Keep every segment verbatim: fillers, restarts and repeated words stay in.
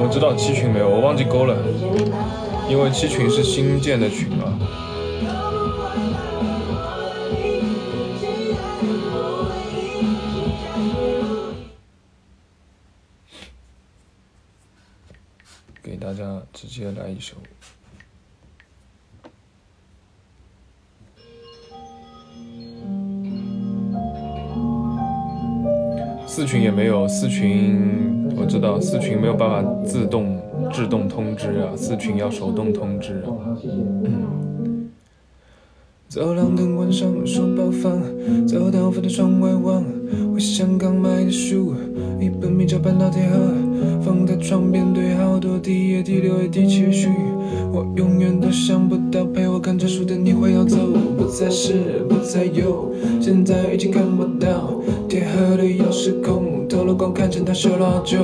我知道七群没有，我忘记勾了，因为七群是新建的群啊。给大家直接来一首。四群也没有，四群我知道，四群没有办法自动自动通知啊，四群要手动通知啊。嗯。走廊灯关上，书包放，走到房的窗外望，回香港买的书，一本名叫《半岛铁盒》，放在床边堆好多第一页、第六页、第七序。我永远都想不到陪我看这书的你会要走，不再是，不再有，现在已经看不到铁盒的钥匙孔，透了光看见它修了好久。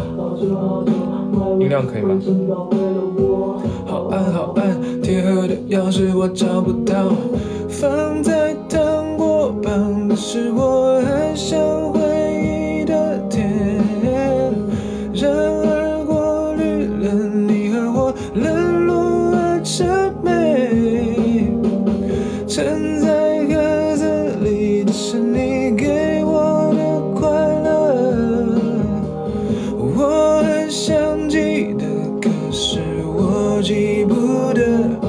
音量可以吗？好暗好暗，铁盒的钥匙我找不到，放在糖果旁的是我很想回忆的甜，然而过滤了你和我冷落而谄媚，沉在盒子里的是你给我的快乐，我很想记得，可是我记不得。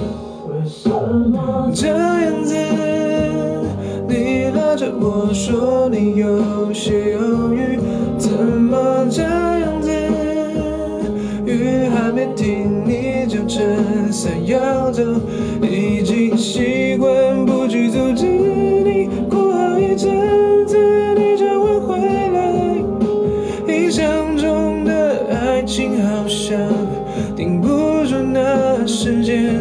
这样子，你拉着我说你有些犹豫，怎么这样子？雨还没停，你就撑伞要走，已经习惯不去阻止你，过好一阵子你就会回来。印象中的爱情好像定不住那时间。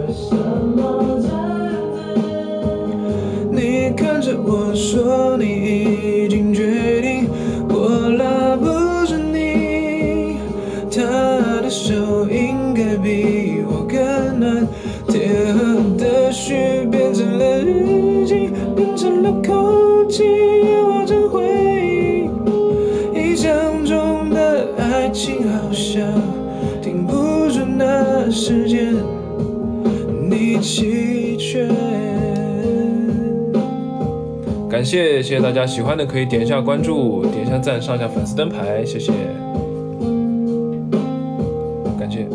你看着我说你已经决定，我拉不住你，他的手应该比我更暖，铁盒的序变成了日记，变成了空气，也化成回忆。印象中的爱情好像停不住那时间，你弃权。感谢谢谢大家，喜欢的可以点一下关注，点一下赞，上一下粉丝灯牌，谢谢，感谢。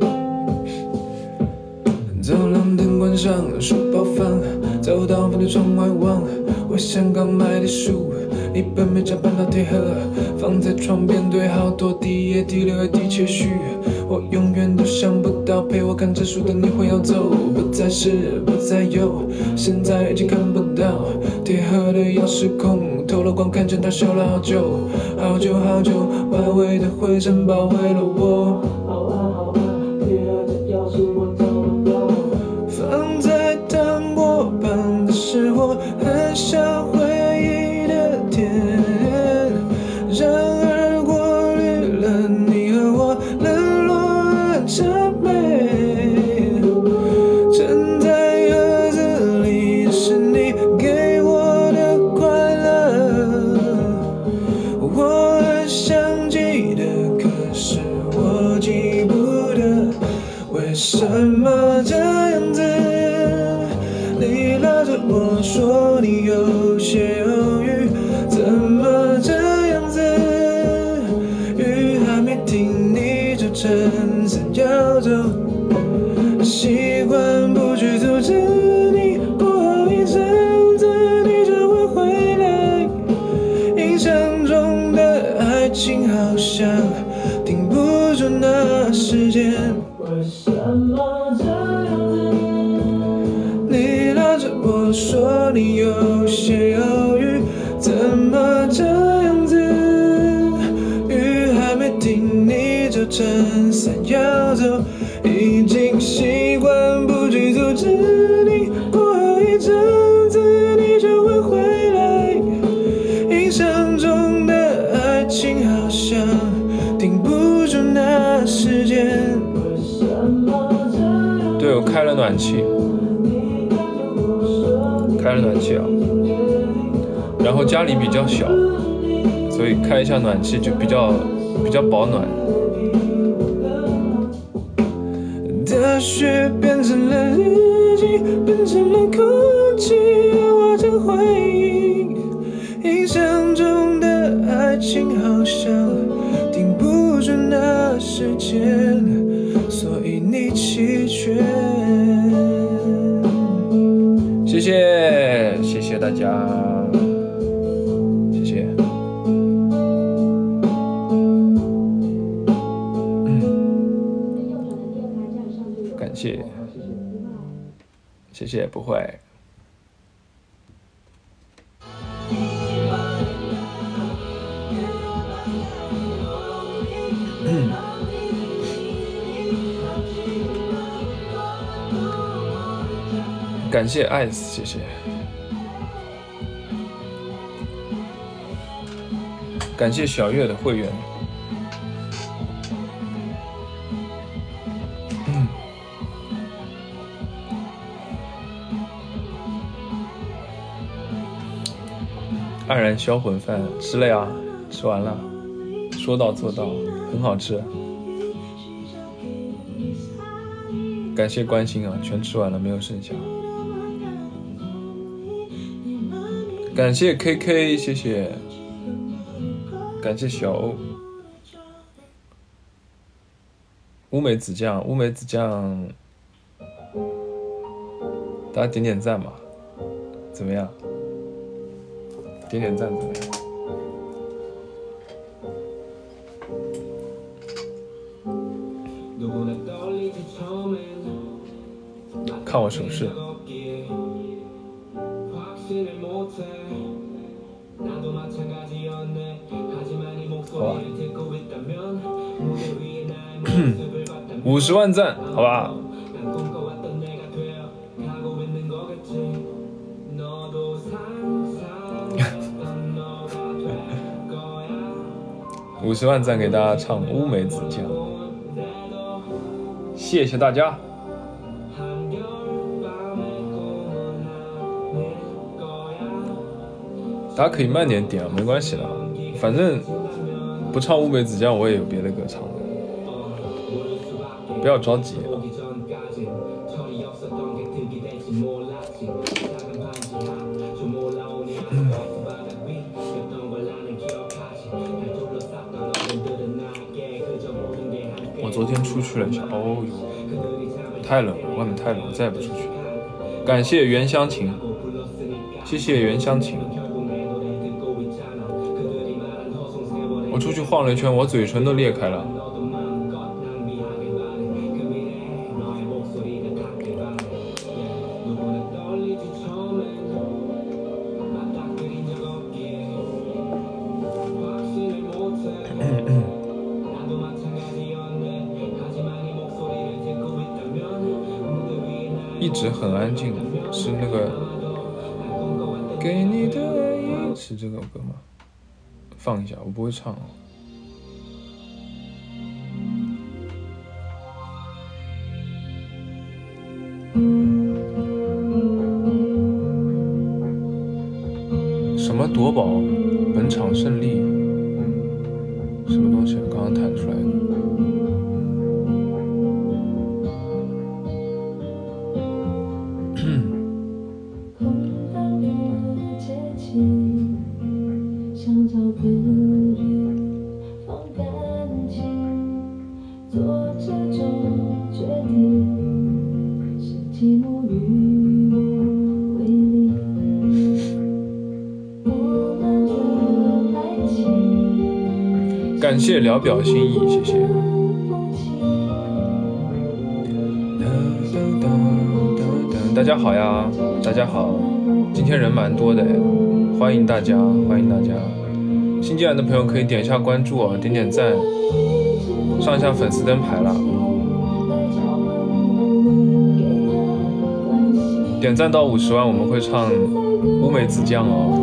走廊灯关上，书包放，走到房的窗外望，我香港买的书，一本没加半岛铁盒，放在床边堆好多第一页、第六页、第七序。我永远都想不到陪我看这书的你会要走，不再是，不再有，现在已经看不到铁盒的钥匙孔，透了光看见它修了好久，好久好久，外围的灰尘包围了我。好暗好暗，铁盒的钥匙我找不到，放在糖果旁的是我很想回忆的甜，然而过滤了你和我冷落而谄媚，沉在盒子里是你给我的快乐，我很想记得，可是我记不得，为什么这样子？你拉着我说你有些犹豫，怎么这样子？雨还没停，你就撑伞要走，习惯不去阻止你，过好一阵子你就会回来。印象中的爱情好像停不住那时间，为什么这样子？你拉着我说你有些犹豫，怎么这样子？雨还没停，你就撑伞要走，已经习惯不去阻止你，过好一阵子你就会回来。印象中的爱情好像停不住那时间。对，我开了暖气，开了暖气啊，然后家里比较小，所以开一下暖气就比较比较保暖。 的雪变成了日记，变成了空气，化成回忆。印象中的爱情好像定不准那时间，所以你弃权。谢谢，谢谢大家，谢谢。感谢，谢谢，不会。感谢 ice， 谢谢。感谢小月的会员。嗯。黯然销魂饭吃了呀，吃完了，说到做到，很好吃。感谢关心啊，全吃完了，没有剩下。感谢 K K， 谢谢。感谢小欧。乌梅子酱，乌梅子酱，大家点点赞吧，怎么样？点点赞怎么样？看我手势。好吧，五十万赞，好吧。五十万赞给大家唱乌梅子酱，谢谢大家。大家可以慢点点啊，没关系的，反正不唱乌梅子酱我也有别的歌唱的，不要着急啊。嗯、我昨天出去了一下，哦哟，太冷了，外面太冷了，再也不出去。感谢原乡情，谢谢原乡情。我出去晃了一圈，我嘴唇都裂开了。一直很安静，是那个给你的爱是这个歌吗？放一下，我不会唱哦。什么夺宝，本场胜利，什么东西？刚刚弹出来的。感谢聊表心意，谢谢。大家好呀，大家好，今天人蛮多的，欢迎大家，欢迎大家。新进来的朋友可以点一下关注哦，点点赞，上一下粉丝灯牌了。点赞到五十万，我们会唱乌梅子酱哦。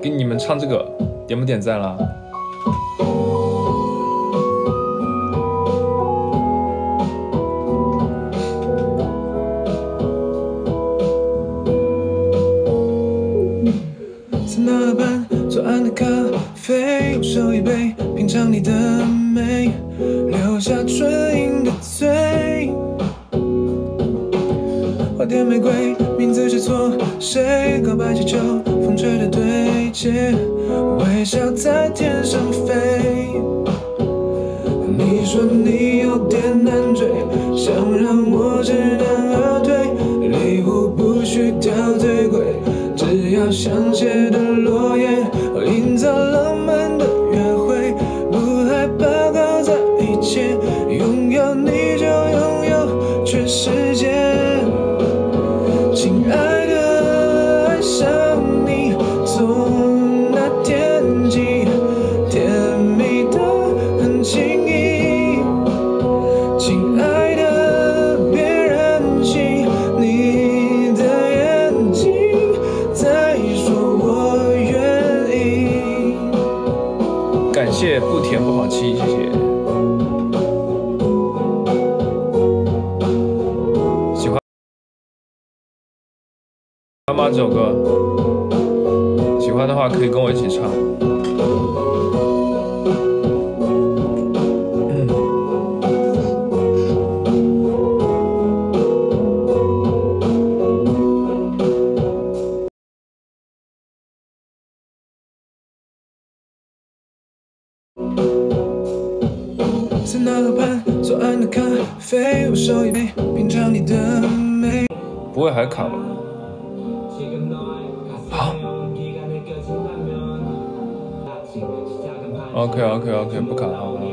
给你们唱这个，点不点赞啦？在那班左岸的咖啡，我手一杯，品尝你的美，留下纯银的嘴。花店玫瑰，名字写错谁？告白气球，风吹的对街，微笑在天上飞。你说你有点难追，想让我知难而退，礼物不需挑最贵，只要香榭的落叶，营造浪漫的约会，不害怕搞砸一切，拥有你就拥有全世界。亲爱的，爱上你，从那天起，甜蜜的很轻易。亲爱的，别任性，你的眼睛在说我愿意。感谢不甜不好吃，谢谢。喜欢吗？这首歌，喜欢的话可以跟我一起唱。在那河畔左岸的咖啡，我手一杯，品尝你的美。不会还卡吧？好。OK OK OK， 不卡好了。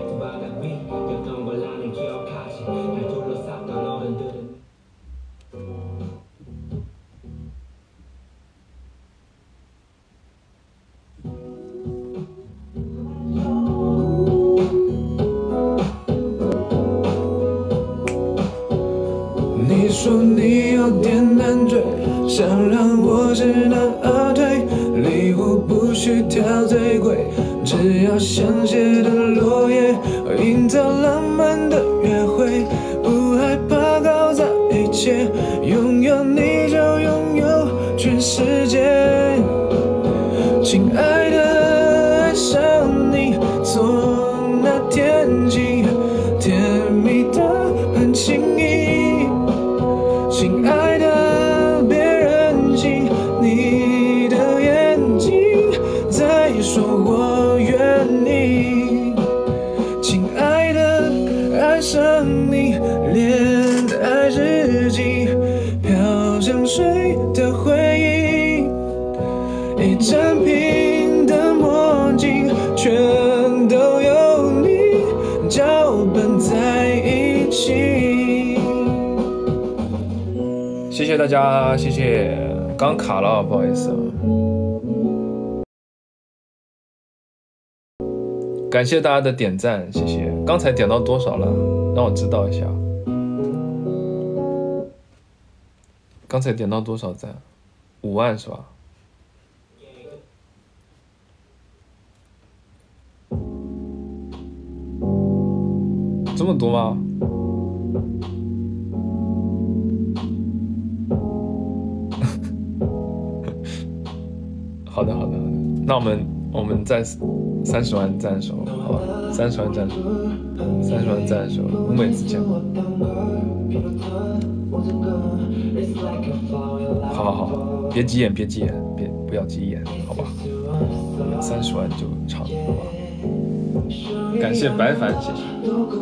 你说你有点难追，想让我知难而退，礼物不需挑最贵，只要香榭的落叶，营造浪漫的约会，不害怕搞砸一切，拥有你就拥有全世界。亲爱的，爱上你，从那天起，甜蜜的很轻易。亲爱的，别任性，你的眼睛在说我愿意。亲爱的，爱上你，恋爱日记，飘香水的回忆，一整瓶的墨镜，全都有你搅拌在一起。谢谢大家，谢谢，刚卡了，不好意思啊。感谢大家的点赞，谢谢。刚才点到多少了？让我知道一下。刚才点到多少赞？五万是吧？这么多吗？好的，好的，好的。那我们我们再三十万赞的时候，好吧？三十万赞，三十万赞的时候，我每次见。好好好，别急眼，别急眼，别不要急眼，好吧？我们三十万就唱，好吧？感谢白凡，谢谢。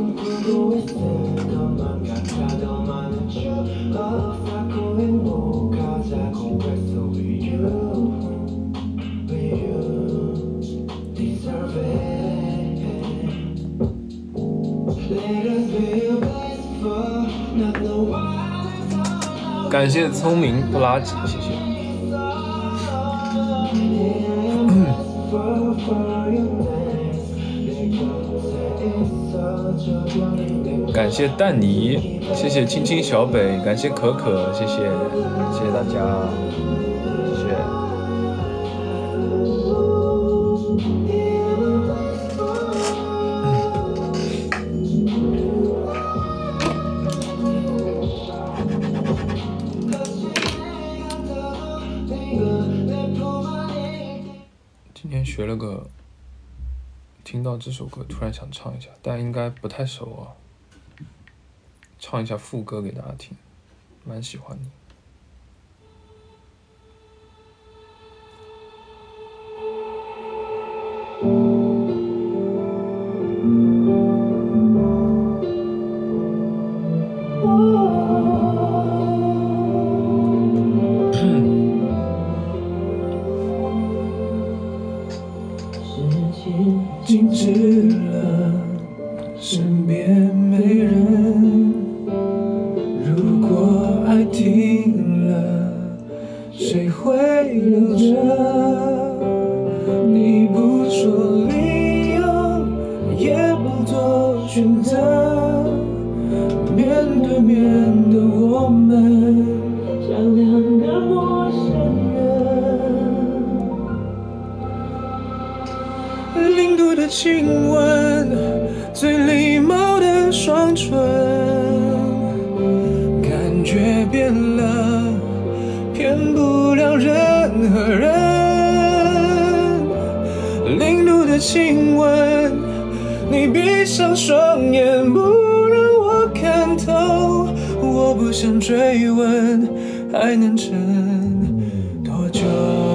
感谢聪明不拉几，谢谢。感谢蛋泥，谢谢青青小北，感谢可可，谢谢，谢谢大家，谢谢。 学了个，听到这首歌突然想唱一下，但应该不太熟啊。唱一下副歌给大家听，蛮喜欢你。静止了，身边没人。如果爱停了，谁会留着？你不说理由，也不做选择，面对面的我们，像两个陌生人。零度的亲吻，最礼貌的双唇，感觉变了，骗不了任何人。零度的亲吻，你闭上双眼，不让我看透。我不想追问，还能撑多久？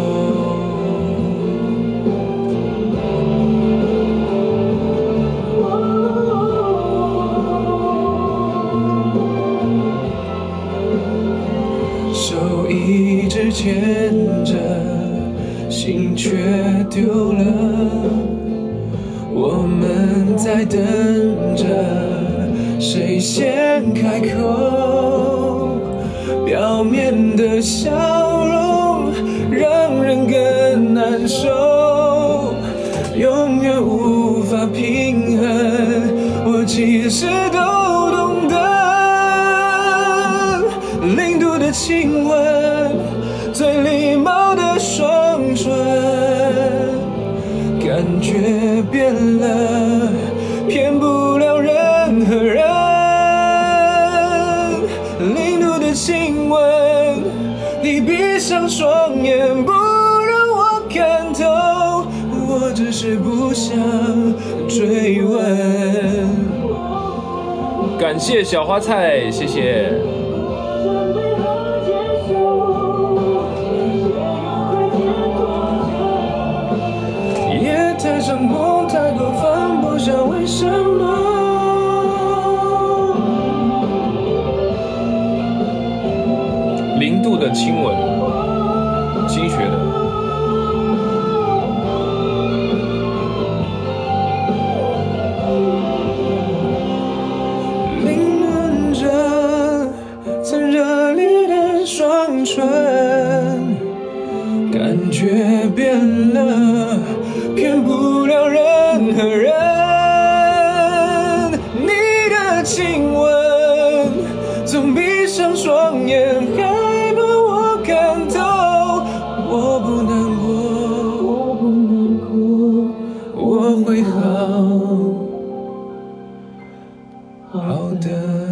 手一直牵着，心却丢了。我们在等着，谁先开口？表面的笑容让人更难受，永远无法平衡。我其实都懂得。零度的亲吻，最礼貌的双唇，感觉变了，骗不了任何人。零度的亲吻，你闭上双眼，不让我看透。我只是不想追问。感谢小花菜，谢谢。太伤痛，太过分，不想为什么？零度的亲吻，新学的。凌乱着曾热烈的双唇，感觉变了。骗不了任何人，你的亲吻，总闭上双眼，害怕我看透。我不难过，我不难过，我会好好的。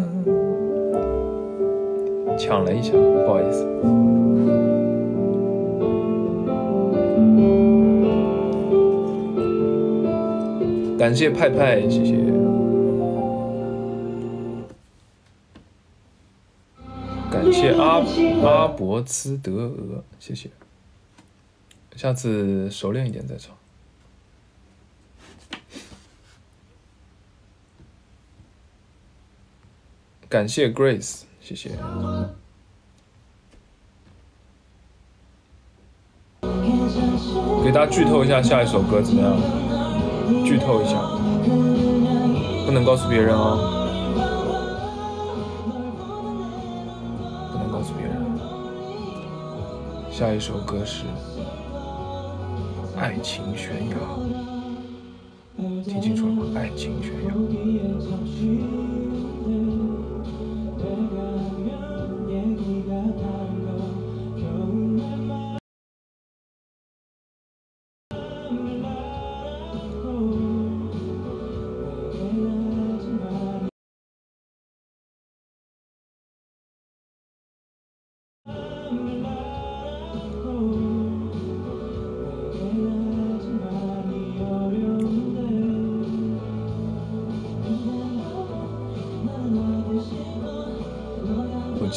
抢了一下，不好意思。感谢派派，谢谢。感谢阿阿伯兹德俄，谢谢。下次熟练一点再唱。感谢 Grace， 谢谢。给大家剧透一下下一首歌怎么样？剧透一下，不能告诉别人哦，不能告诉别人。下一首歌是《爱情悬崖》，听清楚了吗？《爱情悬崖》。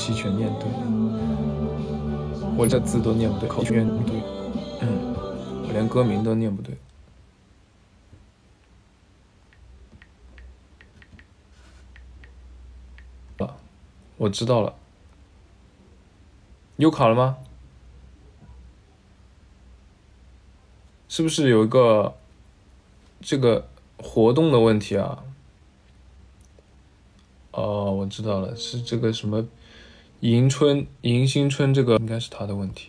期全念对，我这字都念不对，口全念不对，嗯，我连歌名都念不对。啊，我知道了。你有考了吗？是不是有一个这个活动的问题啊？哦，我知道了，是这个什么迎春、迎新春，这个应该是他的问题。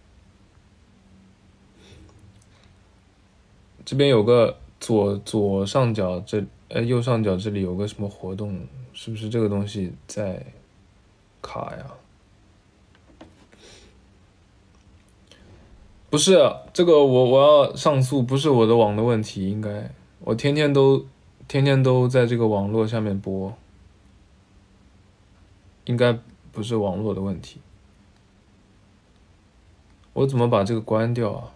这边有个左左上角这呃右上角这里有个什么活动，是不是这个东西在卡呀？不是这个我我要上诉，不是我的网的问题，应该我天天都天天都在这个网络下面播，应该不是网络的问题。我怎么把这个关掉啊？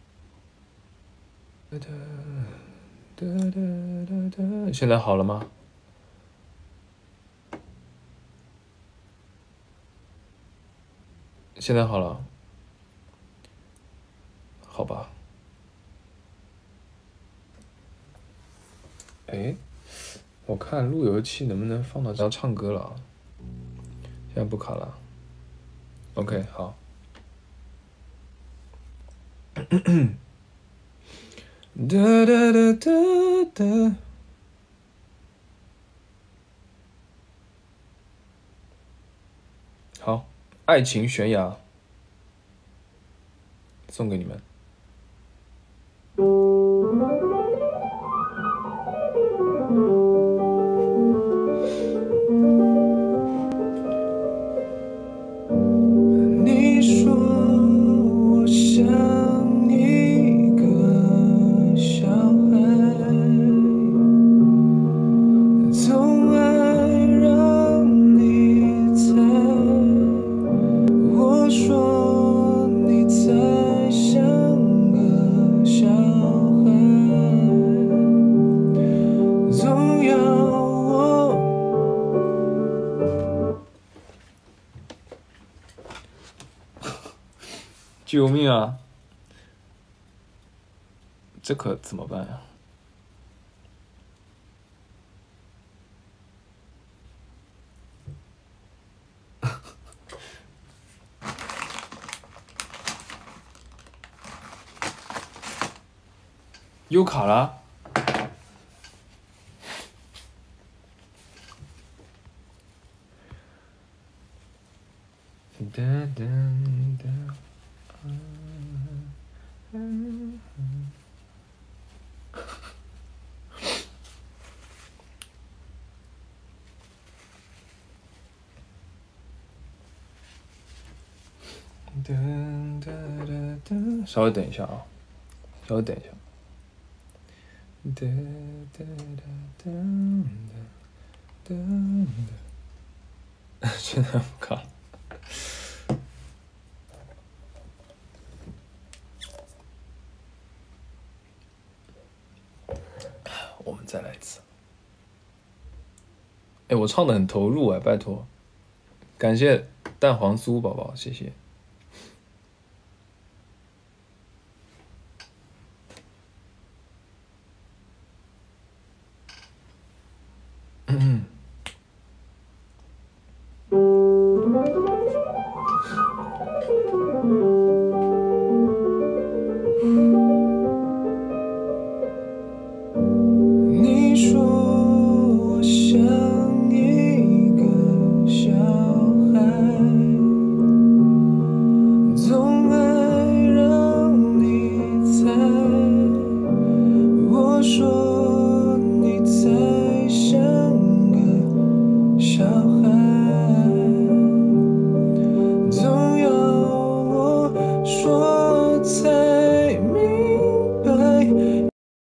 现在好了吗？现在好了，好吧。哎，我看路由器能不能放到这要唱歌了啊？现在不卡了。OK， 好。哒哒哒哒哒。好，爱情悬崖，送给你们。你说我像一个小孩，总爱让你猜，我说你才像个小孩，总要我。救命啊！这可怎么办呀？又卡了。哒哒哒。稍微等一下啊，稍微等一下。哒哒哒哒哒，现在不卡了。我们再来一次。哎，我唱的很投入哎，拜托，感谢蛋黄酥宝宝，谢谢。嗯。你说我像一个小孩，总爱让你猜，我说你才像个小孩，总要我说才明白。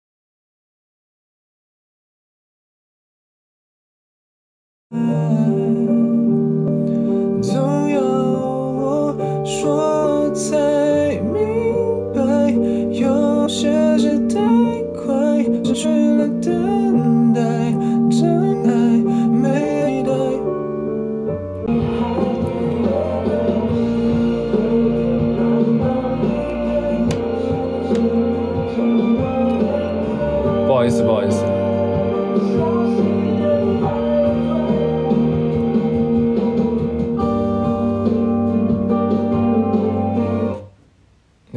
总要我说才明白，有些事太快，失去了等待，真爱没代。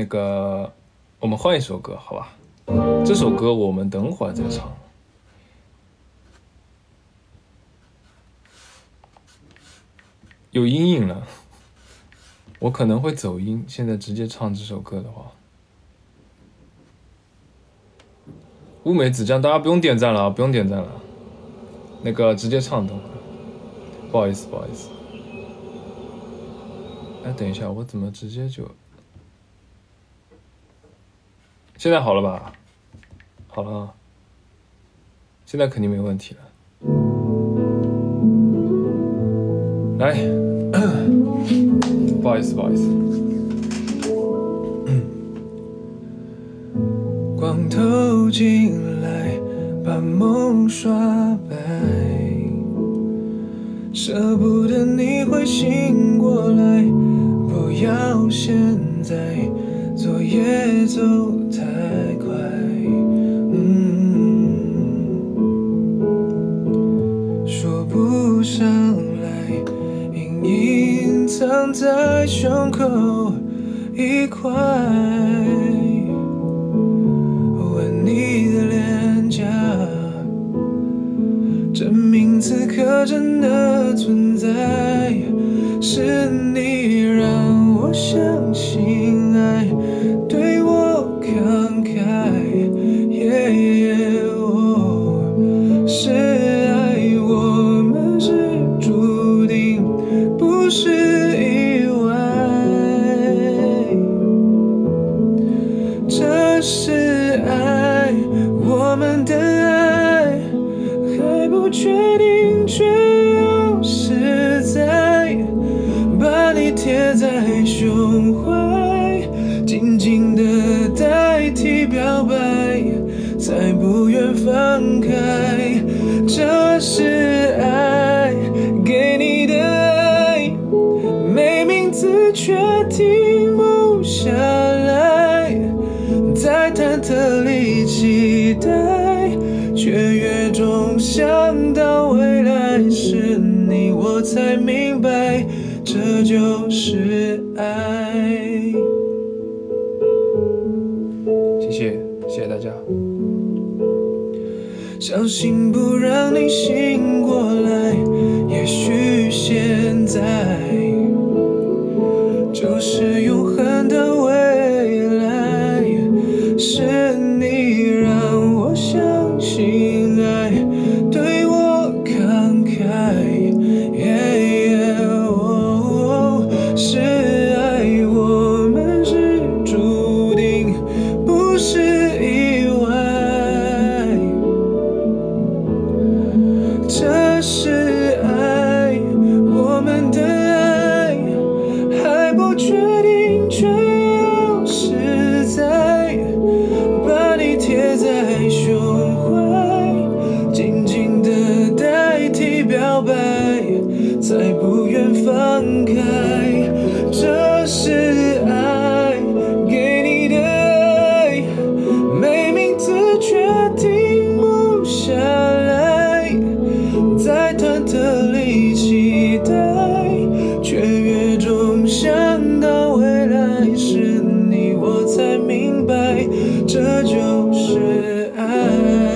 那个我们换一首歌，好吧？这首歌我们等会儿再唱。有阴影了，我可能会走音。现在直接唱这首歌的话，乌梅子酱，大家不用点赞了，不用点赞了，那个直接唱，等会儿。不好意思，不好意思。哎，等一下，我怎么直接就……现在好了吧？好了，现在肯定没问题了。来，不好意思，不好意思。光透进来，把梦刷白，舍不得你会醒过来，不要现在，昨夜走太快。嗯，说不上来，隐隐藏在胸口一块。吻你的脸颊，证明此刻真的存在。是你让我相信爱，对我慷慨。Yeah, yeah, oh, 是爱，我们是注定，不是意外。这是爱，我们的爱还不确定，却又实在。把你贴在胸怀，紧紧地代替表白，再不愿放开。这是爱，给你的爱，没名字却停不下来，在忐忑里期待，却越中想到未来是你，我才明白。这就是爱。谢谢，谢谢大家。相信不让你醒过来，也许现在就是永恒的未来。是你让我相信爱，对我慷慨。Yeah, yeah, oh, 是爱，我们是注定，不是意外。这是爱，我们的爱还不确定，却又实在。把你贴在胸怀，紧紧地代替表白，再不愿放开。这是爱，给你的爱，没名字却停不下来，在忐忑里期待，却越中想到未来是你，我才明白，这就是爱。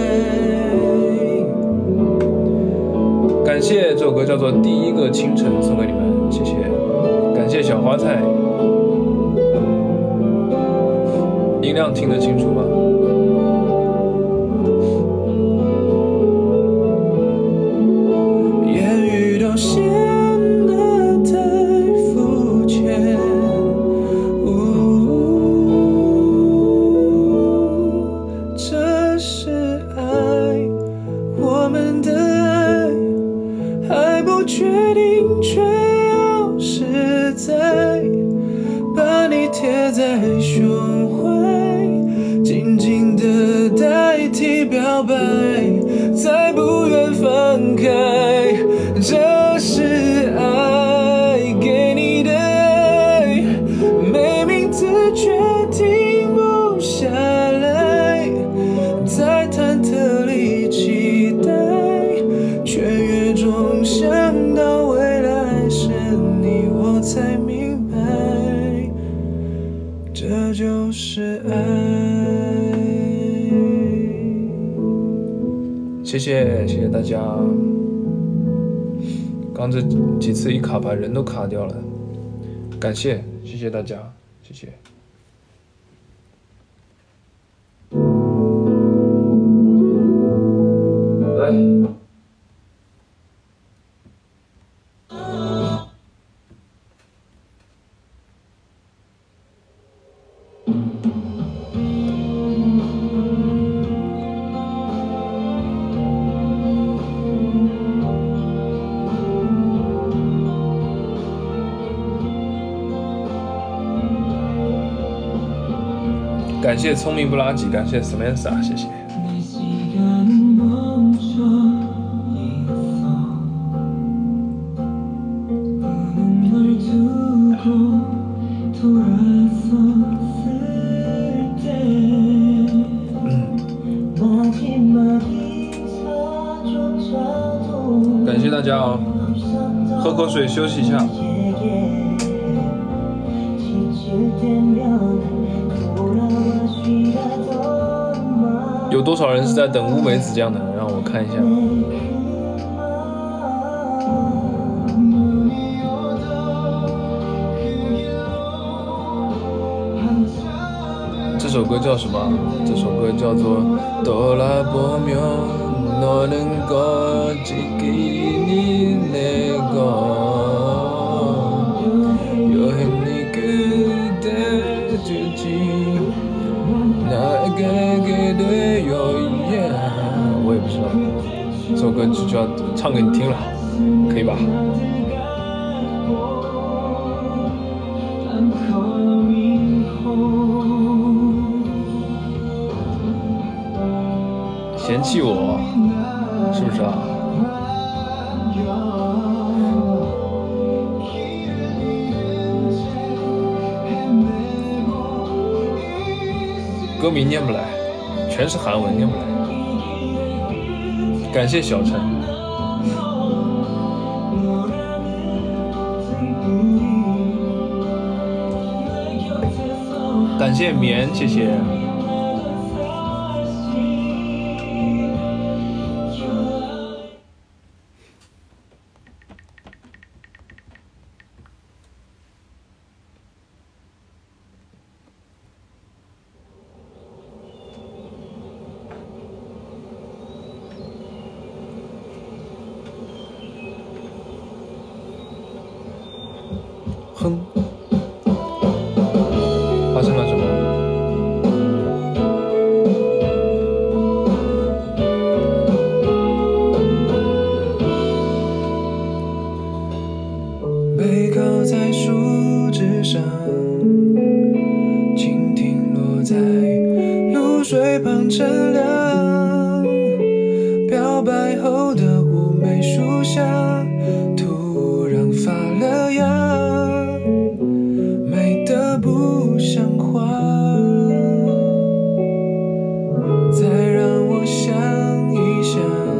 感谢这首歌叫做《第一个清晨》，送给你们，谢谢。感谢小花菜，音量听得清楚吗？言语都显得太肤浅，这是爱，我们的爱还不确定，却又实在。把你贴在胸怀，紧紧地代替表白，再不愿放开。这是爱，给你的爱，没名字却停不下来，在忐忑里期待，却越中想到未来是你，我才明白，这就是爱。谢谢谢谢大家，刚这几次一卡把人都卡掉了，感谢谢谢大家，谢谢。来。感谢聪明不拉几，感谢 Samantha， 谢谢。感谢大家哦，喝口水休息一下。有多少人是在等乌梅子酱的？让我看一下。这首歌叫什么？这首歌叫做《哆啦波喵》。 너는 거지끼니 내가 여행이 그대 주지 나에게 그대여 yeah 我也不知道这首歌就要唱给你听了可以吧嫌弃我是不是啊？歌名念不来，全是韩文，念不来。感谢小陈，感谢棉，谢谢。 哼，发生了什么？背靠在树枝上，蜻蜓落在露水旁乘凉，表白后的乌梅树下，突然发了芽。 不像话，再让我想一想，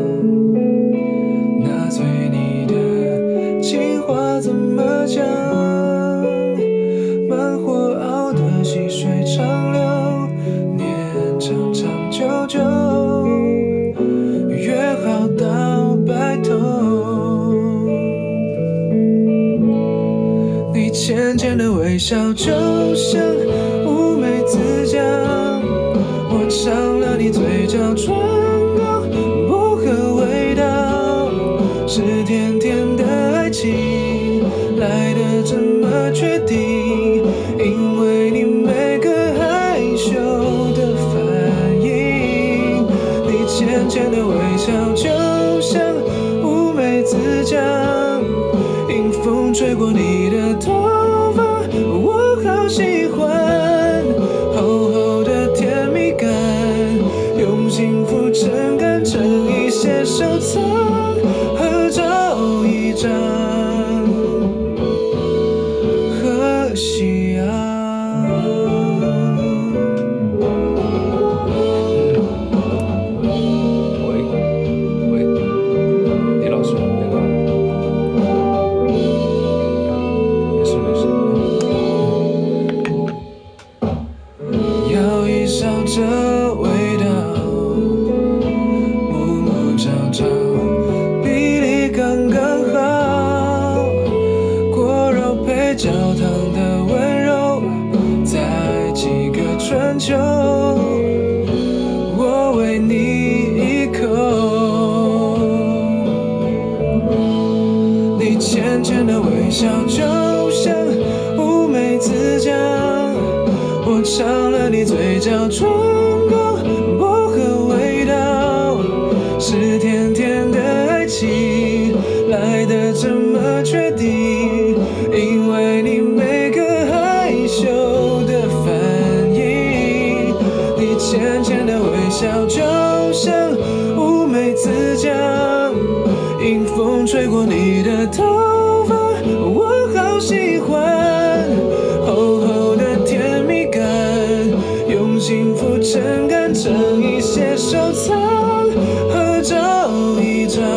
那对你的情话怎么讲？慢火熬的细水长流，念长长久久，约好到白头。你浅浅的微笑就像乌梅子酱，我尝了你嘴角唇膏薄荷味道，是甜甜的爱情来得这么确定，因为你每个害羞的反应，你浅浅的微笑就像乌梅子酱，迎风吹过你的头。 我好喜欢厚厚的甜蜜感，用幸福撑杆成一些收藏，合照一张，可惜啊。喂喂，李老师，那个没事没事。 焦糖的温柔，在几个春秋，我为你一口。你浅浅的微笑就像乌梅子酱，我尝了你嘴角唇膏薄荷味道，是甜甜的爱情来得这么确定，因为你每个害羞的反应。你浅浅的微笑就像乌梅子酱，迎风吹过你的头发，我好喜欢厚厚的甜蜜感，用幸福撑杆整一些收藏，合照一张，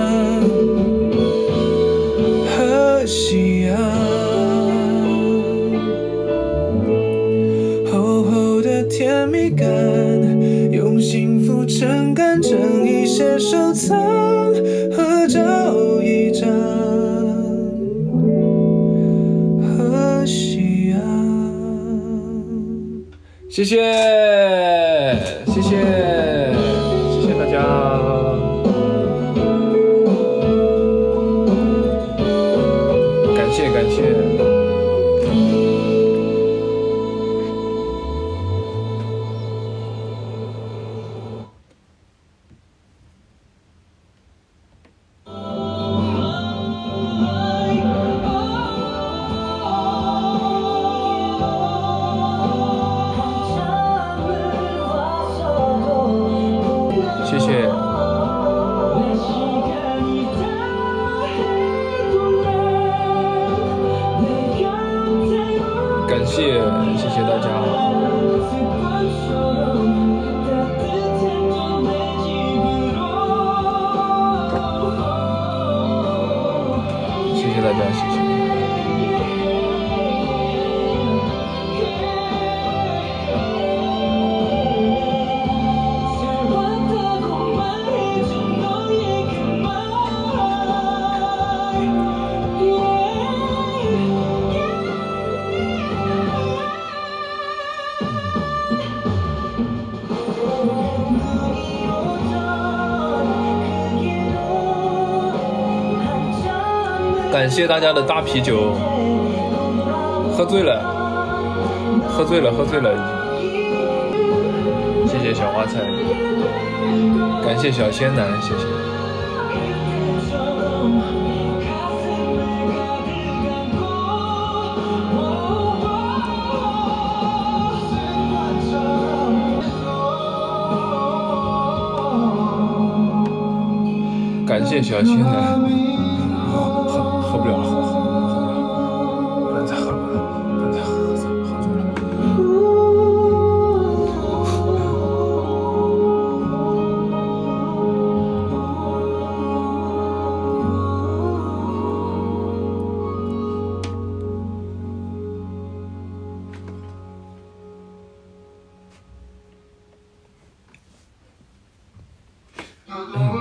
和夕阳。厚厚的甜蜜感，用幸福撑杆整一些收藏，合照一张，和夕阳。谢谢，谢谢，谢谢大家。感谢，感谢。谢谢，感谢，谢谢大家。谢谢大家，谢谢。感谢大家的大啤酒，喝醉了，喝醉了，喝醉了已经。谢谢小花菜，感谢小仙男，谢谢。感谢小仙男。喝不了了，喝喝喝不了，不能再喝了，不能再喝，喝醉喝醉了。嗯。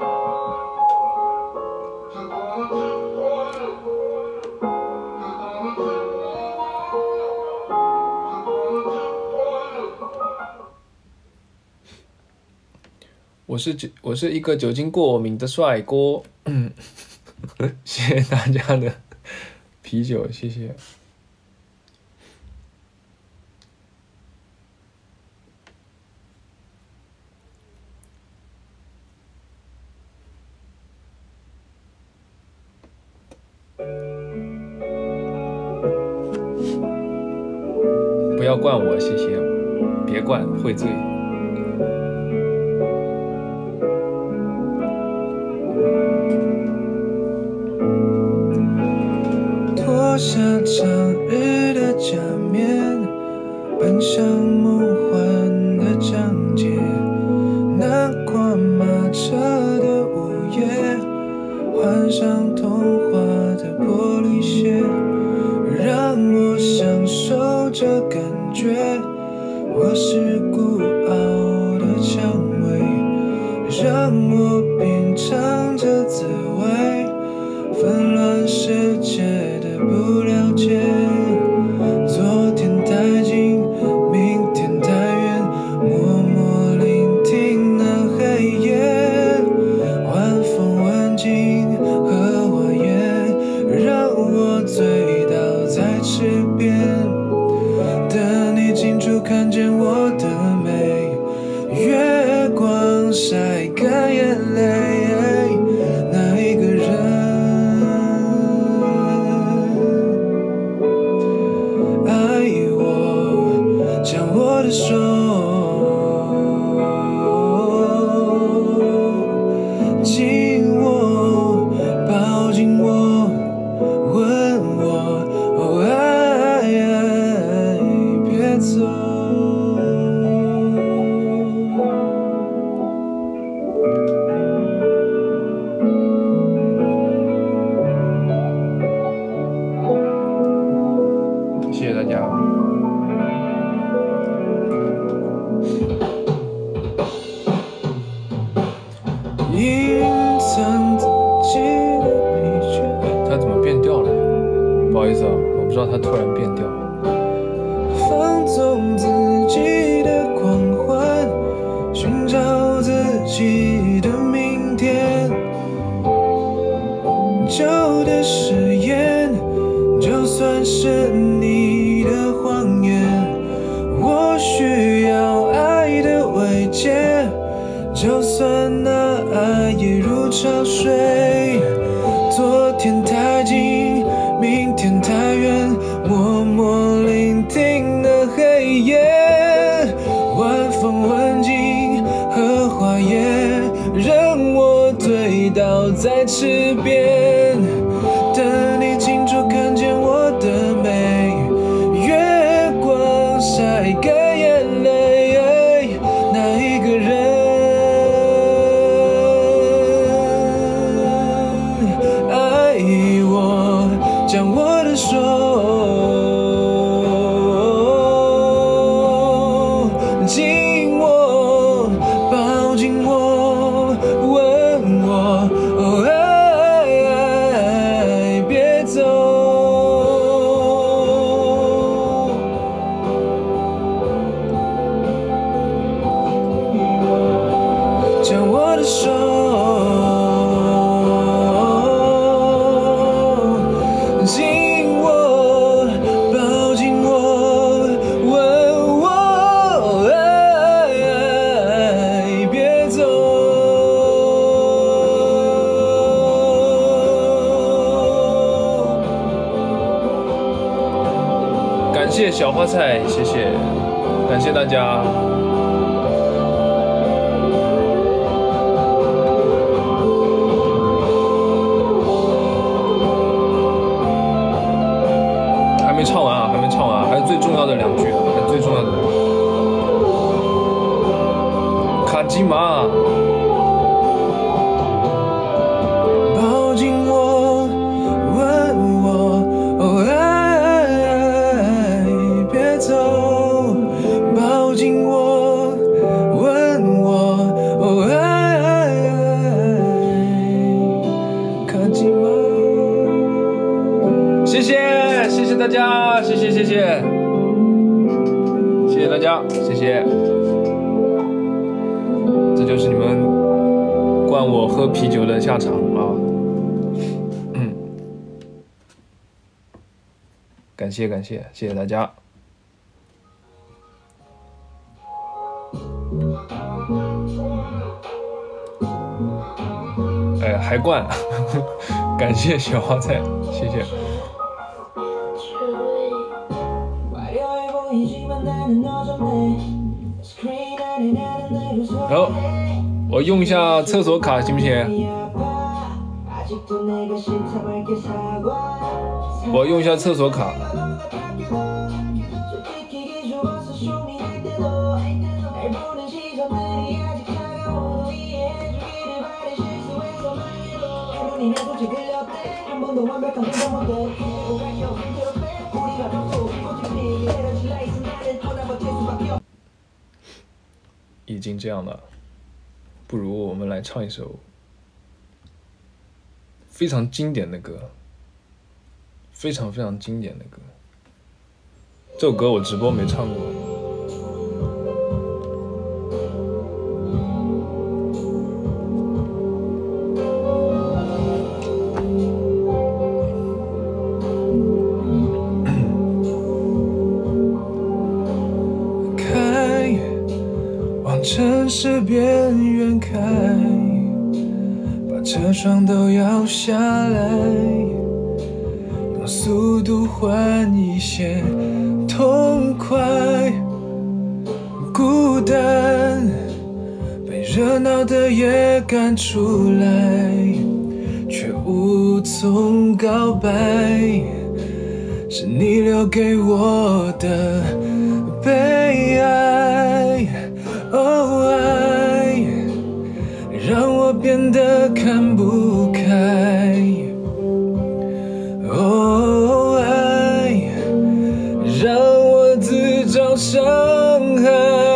我是酒，我是一个酒精过敏的帅哥。嗯，谢谢大家的啤酒，谢谢。不要灌我，谢谢，别灌，会醉。脱下长日的假面，奔向梦幻的章节，那跨马车的午夜，换上童话的玻璃鞋，让我享受这感觉。我是孤傲的蔷薇，让我品尝这滋味。纷乱世界的不了解， 看见我的美，月光晒干眼泪，那一个人爱我，将我的手紧握，抱紧我，问我，哦爱爱别走。谢谢大家。隐藏自己的疲倦。他怎么变调了？不好意思啊，我不知道他突然变调。放纵自己的狂欢，寻找自己的明天。旧的誓言，就算是你的谎言，我需要爱的慰藉。就算那爱也如潮水，昨天太近，明天太远，默默聆听的黑夜，晚风吻尽荷花叶，任我醉倒在池边，等你清楚看见我的美，月光晒干眼泪，那一个人将我的手紧握，抱紧我，问我，哦爱爱别走。将我的手紧握，抱紧我，问我爱爱别走。感谢小花菜，谢谢，感谢大家。还没唱完啊，还没唱完，还有最重要的两句啊，还有最重要的。卡基玛，抱紧我，问我，哦爱爱别走，抱紧我，问我，哦爱爱卡基玛。谢谢，谢谢大家，谢谢，谢谢，谢谢大家，谢谢。这就是你们灌我喝啤酒的下场啊！嗯，感谢感谢，谢谢大家。哎，还灌，感谢小花菜，谢谢。好，我用一下厕所卡行不行？我用一下厕所卡。已经这样了，不如我们来唱一首非常经典的歌，非常非常经典的歌。这首歌我直播没唱过。 城市边缘开，把车窗都摇下来，用速度换一些痛快。孤单被热闹的夜赶出来，却无从告白，是你留给我的悲哀。哦，爱让我变得看不开。哦，爱让我自找伤害。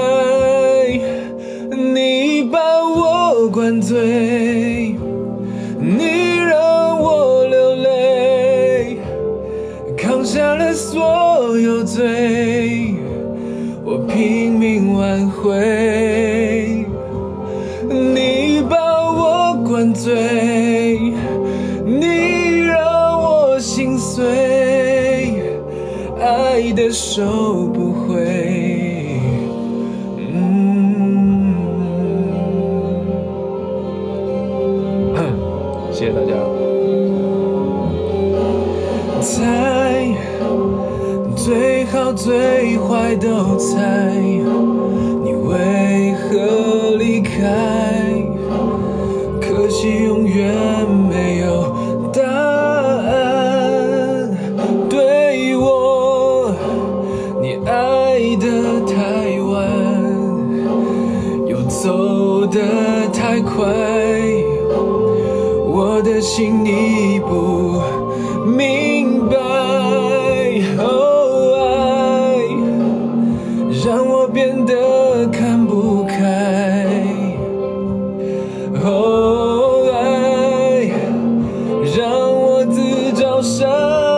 你把我灌醉，你让我流泪，扛下了所有罪，我拼命挽回。你把我灌醉，你让我心碎，爱的收不回。谢谢大家。猜，最好最坏都猜，你为何离开？可惜永远没有答案。对我，你爱得太晚，又走得太快。我的心你不明白。哦，爱让我变得看不开。哦，爱让我自找伤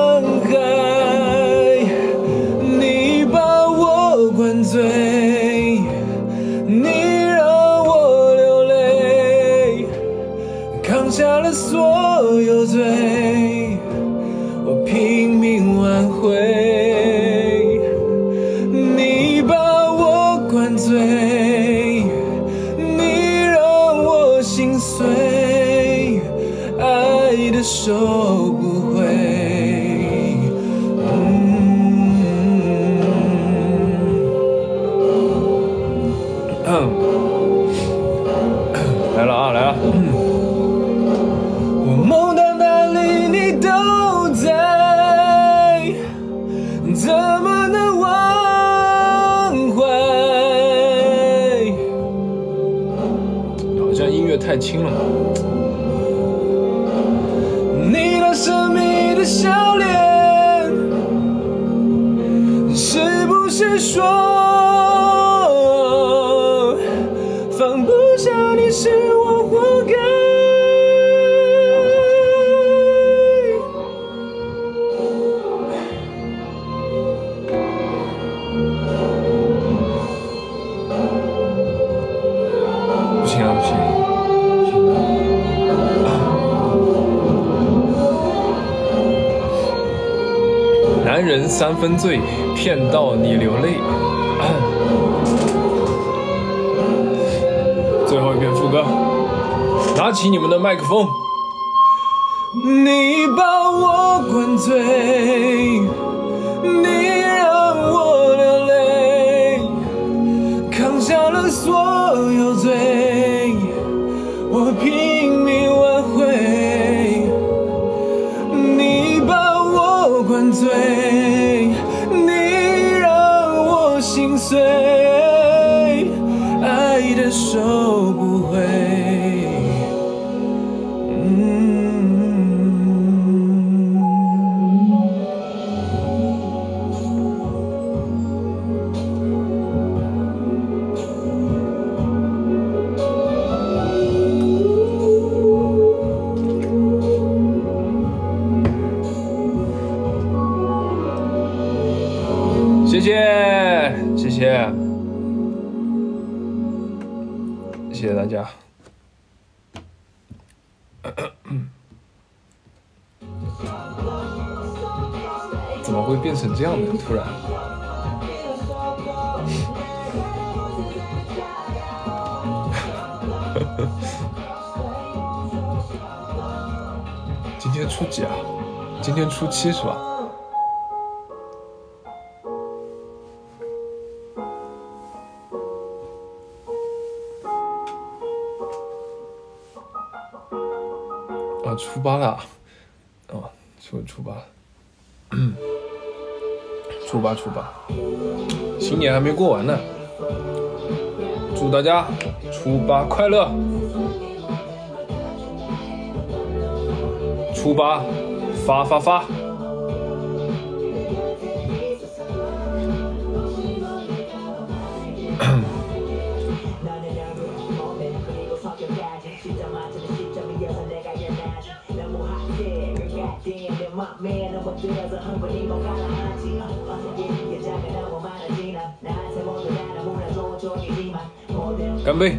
害。你把我灌醉，你让我流泪，扛下了所有罪，我拼命挽回。你把我灌醉，你让我心碎，爱的收不回。嗯，来了啊，来了。我梦到哪里你都在，怎么能忘怀？好像音乐太轻了嘛。你那神秘的笑脸，是不是说放不下你是我活该？不行啊，不行！男人三分醉，骗到你流泪。最后一遍副歌，拿起你们的麦克风。你把我灌醉，你让我流泪，扛下了所有罪，我拼命挽回。你把我灌醉，你让我心碎，爱的收不回。谢谢，谢谢，谢谢大家。怎么会变成这样的？突然。 今天初几啊？今天初七是吧？啊，初八了。哦，初初八。初八初八，新年还没过完呢。祝大家初八快乐！初八发发发！干杯！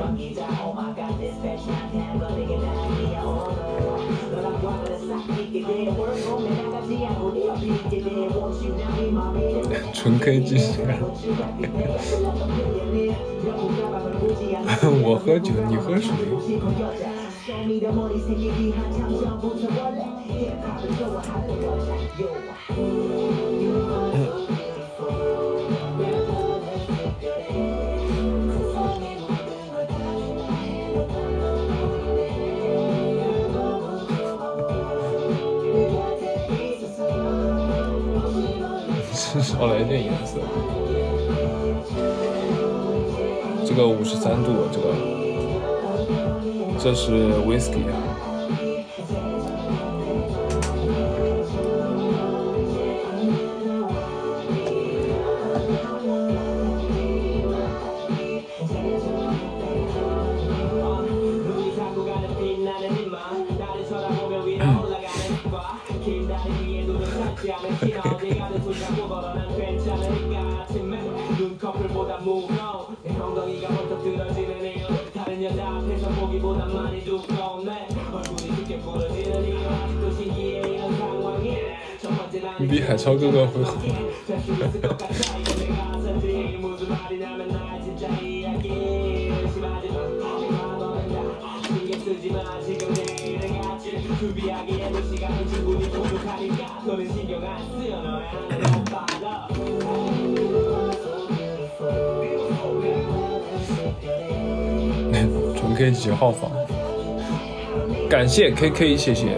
纯 K 继续。我喝酒，你喝水。少了一点颜色。这个五十三度，这个这是 whisky 啊。你比海超哥哥会红。纯 K 几号房？感谢 K K， 谢谢。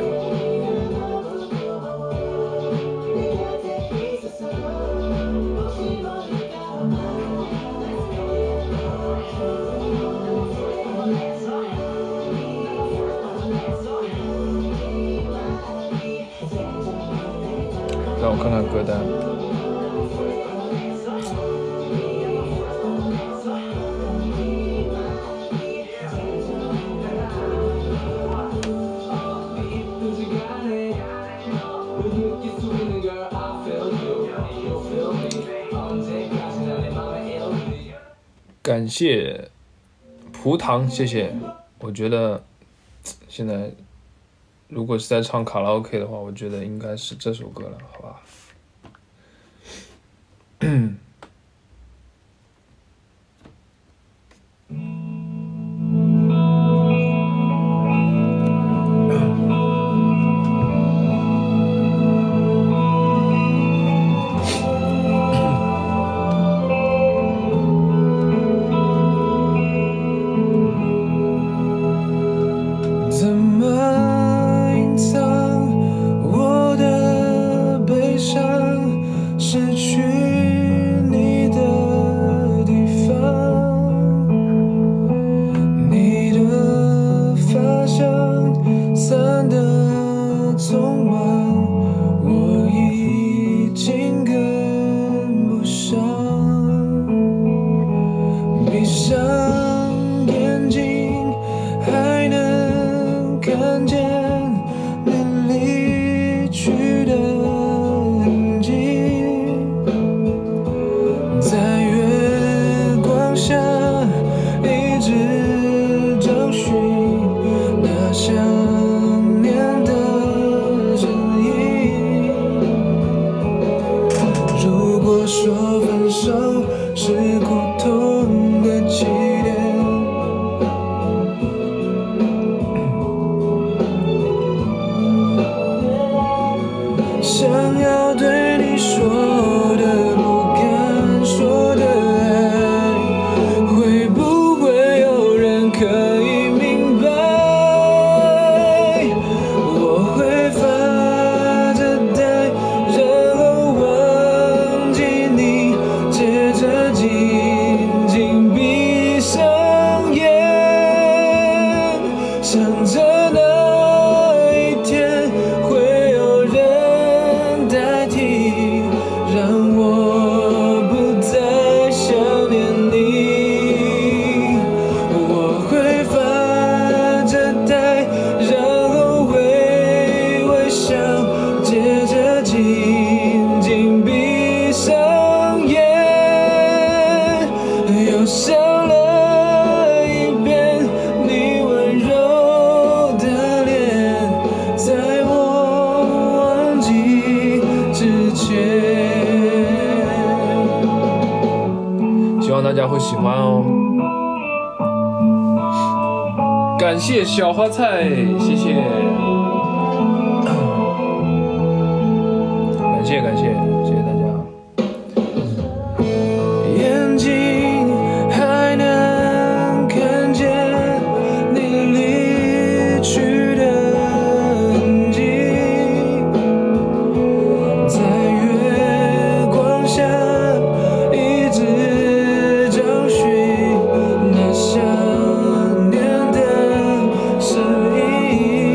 让我看看歌单。感谢葡糖，谢谢。我觉得现在如果是在唱卡拉 OK 的话，我觉得应该是这首歌了，好吧？ 望大家会喜欢哦。感谢小花菜，谢谢，感谢感谢谢谢大家。眼睛还能看见你离去的痕迹，在月光下一直找寻那想念的声音。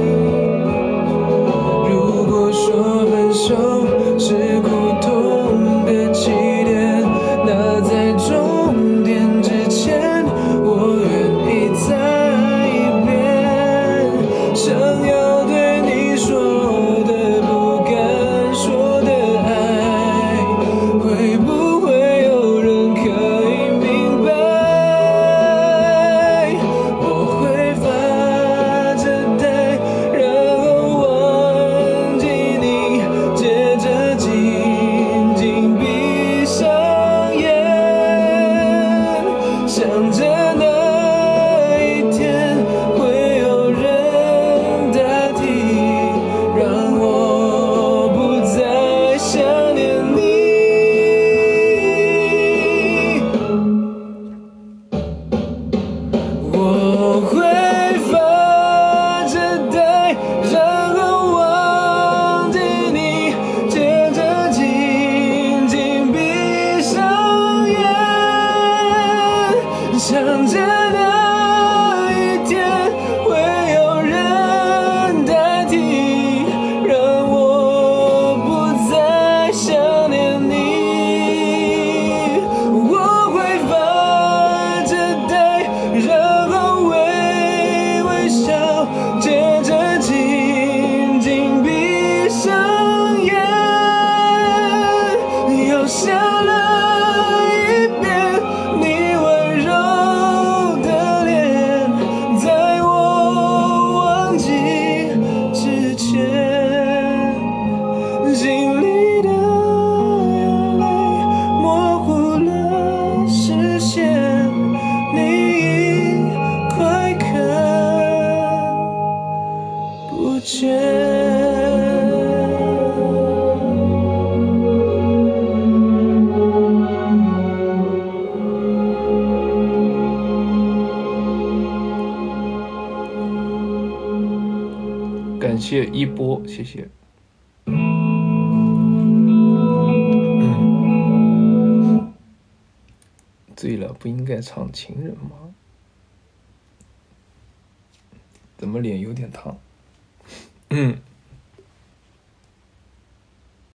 如果说分手是苦痛的起点，那在终点之前，我愿意再一遍，想要对你说的不敢说的爱，会不会有人可以明白？我会发着呆，然后忘记你，接着紧紧闭上眼，想着那一天会有人代替，让我不再想念你。我会发着呆，然后忘记你，接着紧紧闭上眼，想着那一天会有人代替，让我不再想念你。我会发着呆，然后微微笑，接着紧紧闭上眼，又想了一遍你温柔的脸，在我忘记之前，经历的眼泪模糊了视线，你已快看不见。感谢一波，谢谢。醉了不应该唱情人吗？怎么脸有点烫？嗯。